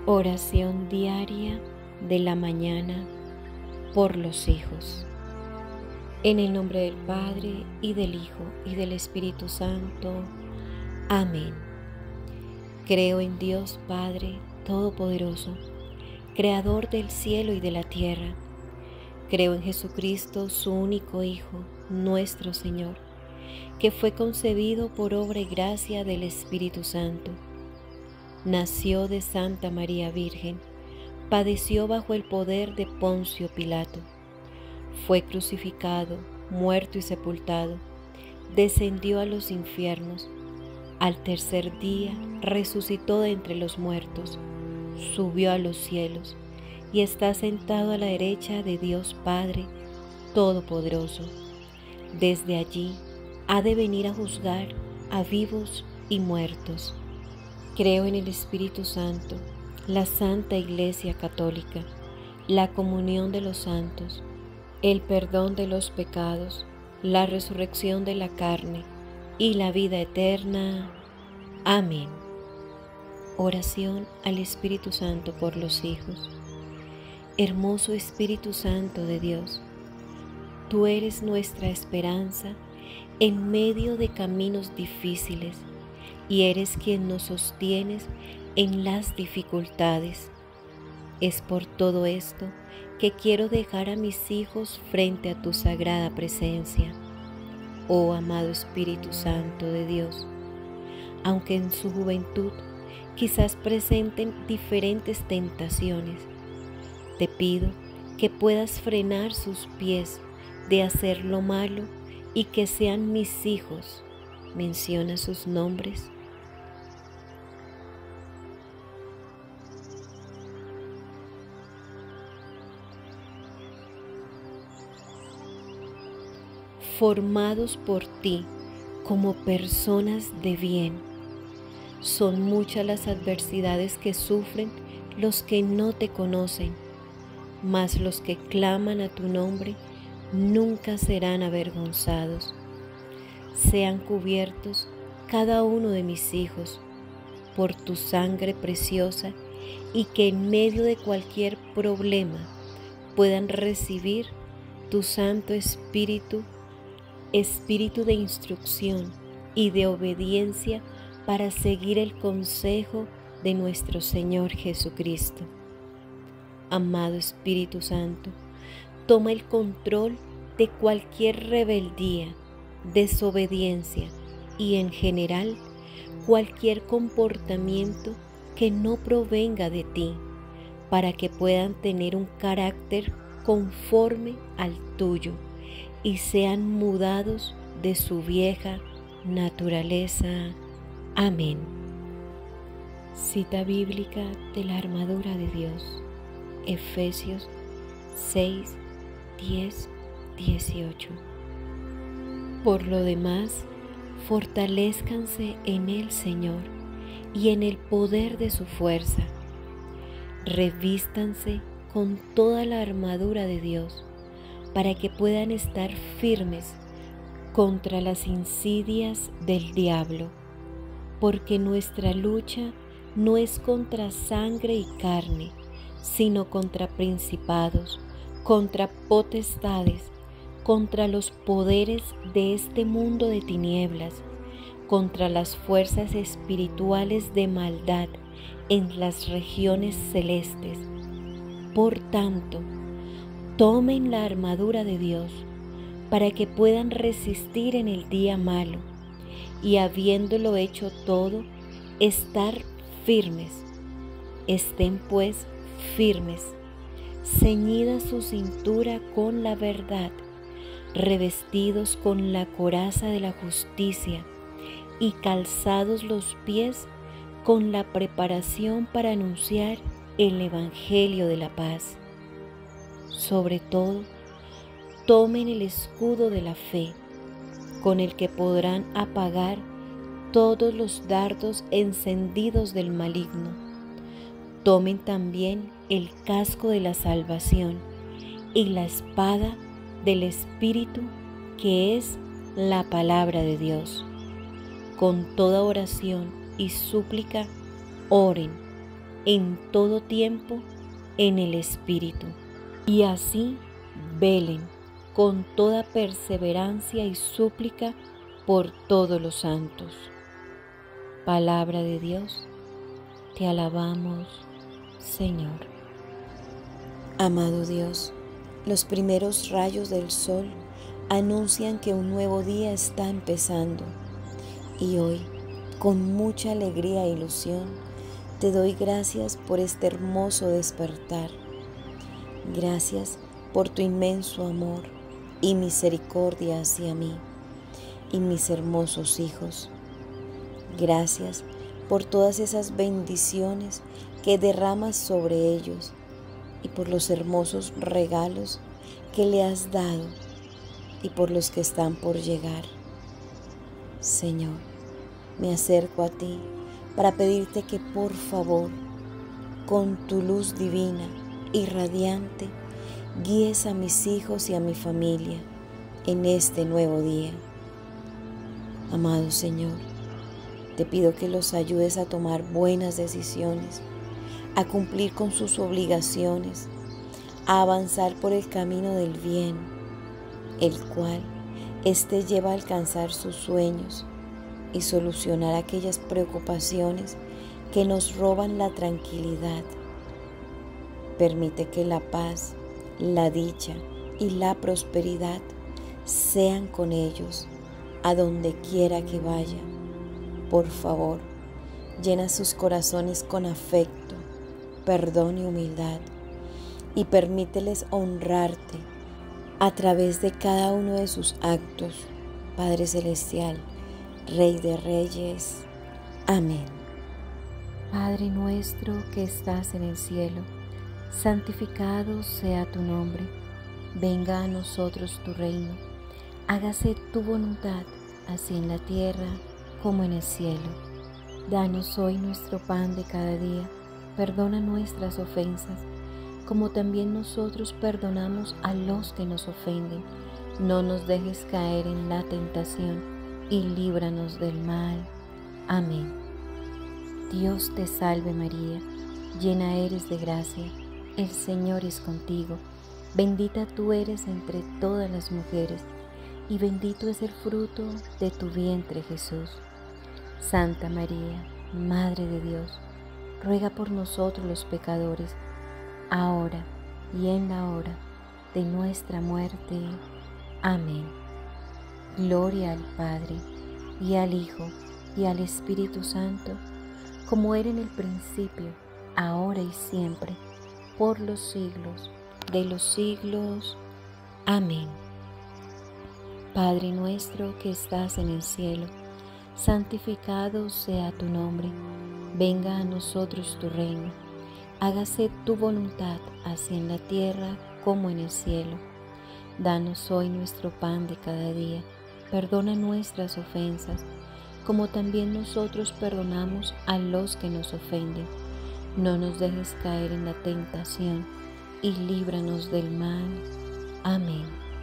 Oración diaria de la mañana por los hijos. En el nombre del Padre, y del Hijo, y del Espíritu Santo. Amén. Creo en Dios Padre Todopoderoso, Creador del cielo y de la tierra. Creo en Jesucristo, su único Hijo, nuestro Señor, que fue concebido por obra y gracia del Espíritu Santo. Nació de Santa María Virgen, padeció bajo el poder de Poncio Pilato, fue crucificado, muerto y sepultado, descendió a los infiernos, al tercer día resucitó de entre los muertos, subió a los cielos y está sentado a la derecha de Dios Padre Todopoderoso. Desde allí ha de venir a juzgar a vivos y muertos. Creo en el Espíritu Santo, la Santa Iglesia Católica, la comunión de los santos, el perdón de los pecados, la resurrección de la carne y la vida eterna. Amén. Oración al Espíritu Santo por los hijos. Hermoso Espíritu Santo de Dios, tú eres nuestra esperanza en medio de caminos difíciles, y eres quien nos sostienes en las dificultades. Es por todo esto que quiero dejar a mis hijos frente a tu sagrada presencia, oh amado Espíritu Santo de Dios. Aunque en su juventud quizás presenten diferentes tentaciones, te pido que puedas frenar sus pies de hacer lo malo y que sean mis hijos. Menciona sus nombres. Formados por ti como personas de bien. Son muchas las adversidades que sufren los que no te conocen, mas los que claman a tu nombre nunca serán avergonzados. Sean cubiertos cada uno de mis hijos por tu sangre preciosa, y que en medio de cualquier problema puedan recibir tu Santo Espíritu, Espíritu de instrucción y de obediencia para seguir el consejo de nuestro Señor Jesucristo. Amado Espíritu Santo, toma el control de cualquier rebeldía, desobediencia y en general cualquier comportamiento que no provenga de ti, para que puedan tener un carácter conforme al tuyo y sean mudados de su vieja naturaleza. Amén. Cita bíblica de la armadura de Dios, Efesios 6, 10, 18. Por lo demás, fortalézcanse en el Señor y en el poder de su fuerza. Revístanse con toda la armadura de Dios, para que puedan estar firmes contra las insidias del diablo, porque nuestra lucha no es contra sangre y carne, sino contra principados, contra potestades, contra los poderes de este mundo de tinieblas, contra las fuerzas espirituales de maldad en las regiones celestes. Por tanto, tomen la armadura de Dios para que puedan resistir en el día malo, y habiéndolo hecho todo, estar firmes. Estén pues firmes, ceñida su cintura con la verdad, revestidos con la coraza de la justicia y calzados los pies con la preparación para anunciar el Evangelio de la paz. Sobre todo, tomen el escudo de la fe, con el que podrán apagar todos los dardos encendidos del maligno. Tomen también el casco de la salvación y la espada del Espíritu, que es la palabra de Dios. Con toda oración y súplica, oren en todo tiempo en el Espíritu, y así velen con toda perseverancia y súplica por todos los santos. Palabra de Dios, te alabamos, Señor. Amado Dios, los primeros rayos del sol anuncian que un nuevo día está empezando, y hoy, con mucha alegría e ilusión, te doy gracias por este hermoso despertar. Gracias por tu inmenso amor y misericordia hacia mí y mis hermosos hijos. Gracias por todas esas bendiciones que derramas sobre ellos y por los hermosos regalos que le has dado y por los que están por llegar. Señor, me acerco a ti para pedirte que por favor, con tu luz divina y radiante, guíes a mis hijos y a mi familia en este nuevo día. Amado Señor, te pido que los ayudes a tomar buenas decisiones, a cumplir con sus obligaciones, a avanzar por el camino del bien, el cual éste lleva a alcanzar sus sueños y solucionar aquellas preocupaciones que nos roban la tranquilidad. Permite que la paz, la dicha y la prosperidad sean con ellos a donde quiera que vaya. Por favor, llena sus corazones con afecto, perdón y humildad, y permíteles honrarte a través de cada uno de sus actos, Padre Celestial, Rey de Reyes. Amén. Padre nuestro que estás en el cielo, santificado sea tu nombre. Venga a nosotros tu reino. Hágase tu voluntad, así en la tierra como en el cielo. Danos hoy nuestro pan de cada día. Perdona nuestras ofensas, como también nosotros perdonamos a los que nos ofenden. No nos dejes caer en la tentación y líbranos del mal. Amén. Dios te salve María, llena eres de gracia, el Señor es contigo. Bendita tú eres entre todas las mujeres, y bendito es el fruto de tu vientre Jesús. Santa María, Madre de Dios, ruega por nosotros los pecadores, ahora y en la hora de nuestra muerte. Amén. Gloria al Padre, y al Hijo, y al Espíritu Santo, como era en el principio, ahora y siempre, por los siglos de los siglos. Amén. Padre nuestro que estás en el cielo, santificado sea tu nombre. Venga a nosotros tu reino. Hágase tu voluntad, así en la tierra como en el cielo. Danos hoy nuestro pan de cada día. Perdona nuestras ofensas, como también nosotros perdonamos a los que nos ofenden. No nos dejes caer en la tentación y líbranos del mal. Amén.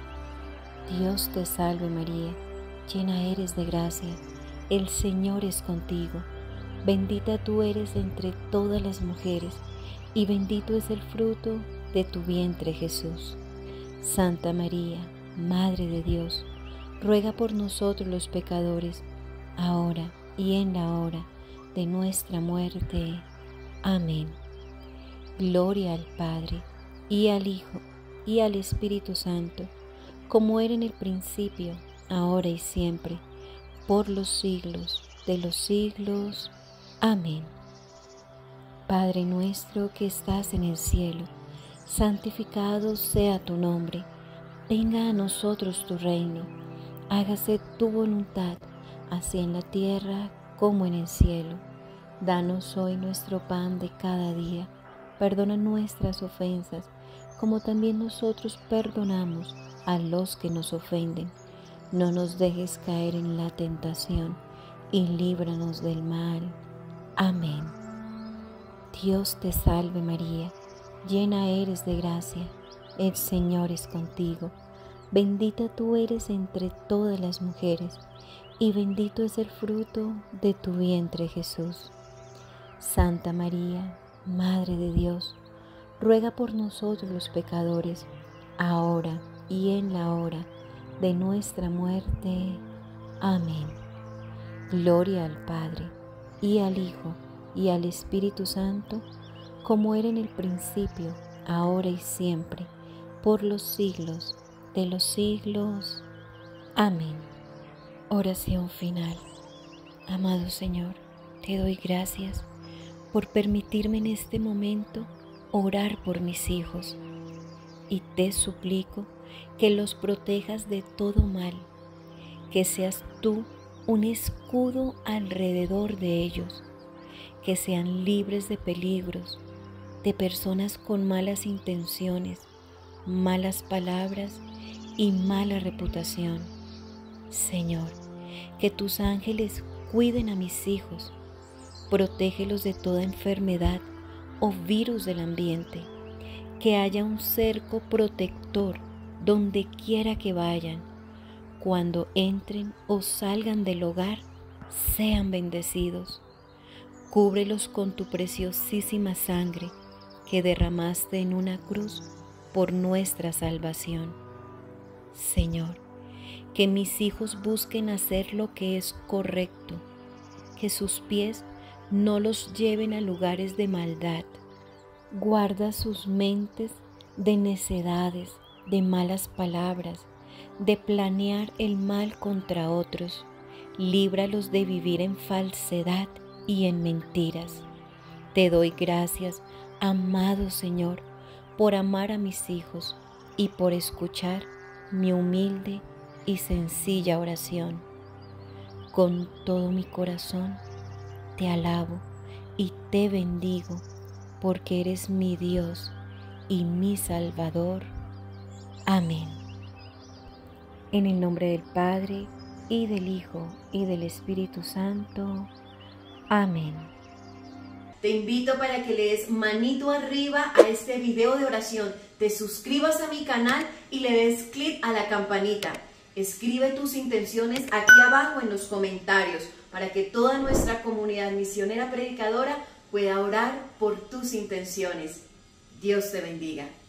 Dios te salve María, llena eres de gracia, el Señor es contigo. Bendita tú eres entre todas las mujeres, y bendito es el fruto de tu vientre Jesús. Santa María, Madre de Dios, ruega por nosotros los pecadores, ahora y en la hora de nuestra muerte. Amén. Gloria al Padre, y al Hijo, y al Espíritu Santo, como era en el principio, ahora y siempre, por los siglos de los siglos. Amén. Padre nuestro que estás en el cielo, santificado sea tu nombre. Venga a nosotros tu reino. Hágase tu voluntad, así en la tierra como en el cielo. Danos hoy nuestro pan de cada día. Perdona nuestras ofensas, como también nosotros perdonamos a los que nos ofenden. No nos dejes caer en la tentación y líbranos del mal. Amén. Dios te salve María, llena eres de gracia, el Señor es contigo. Bendita tú eres entre todas las mujeres, y bendito es el fruto de tu vientre Jesús. Santa María, Madre de Dios, ruega por nosotros los pecadores, ahora y en la hora de nuestra muerte. Amén. Gloria al Padre, y al Hijo, y al Espíritu Santo, como era en el principio, ahora y siempre, por los siglos de los siglos. Amén. Oración final. Amado Señor, te doy gracias por permitirme en este momento orar por mis hijos, y te suplico que los protejas de todo mal, que seas tú un escudo alrededor de ellos, que sean libres de peligros, de personas con malas intenciones, malas palabras y mala reputación. Señor, que tus ángeles cuiden a mis hijos, protégelos de toda enfermedad o virus del ambiente, que haya un cerco protector donde quiera que vayan. Cuando entren o salgan del hogar, sean bendecidos. Cúbrelos con tu preciosísima sangre que derramaste en una cruz por nuestra salvación. Señor, que mis hijos busquen hacer lo que es correcto, que sus pies no los lleven a lugares de maldad. Guarda sus mentes de necedades, de malas palabras, de planear el mal contra otros. Líbralos de vivir en falsedad y en mentiras. Te doy gracias, amado Señor, por amar a mis hijos y por escuchar mi humilde y sencilla oración. Con todo mi corazón te alabo y te bendigo, porque eres mi Dios y mi Salvador. Amén. En el nombre del Padre, y del Hijo, y del Espíritu Santo. Amén. Te invito para que le des manito arriba a este video de oración, te suscribas a mi canal y le des clic a la campanita. Escribe tus intenciones aquí abajo en los comentarios para que toda nuestra comunidad misionera predicadora pueda orar por tus intenciones. Dios te bendiga.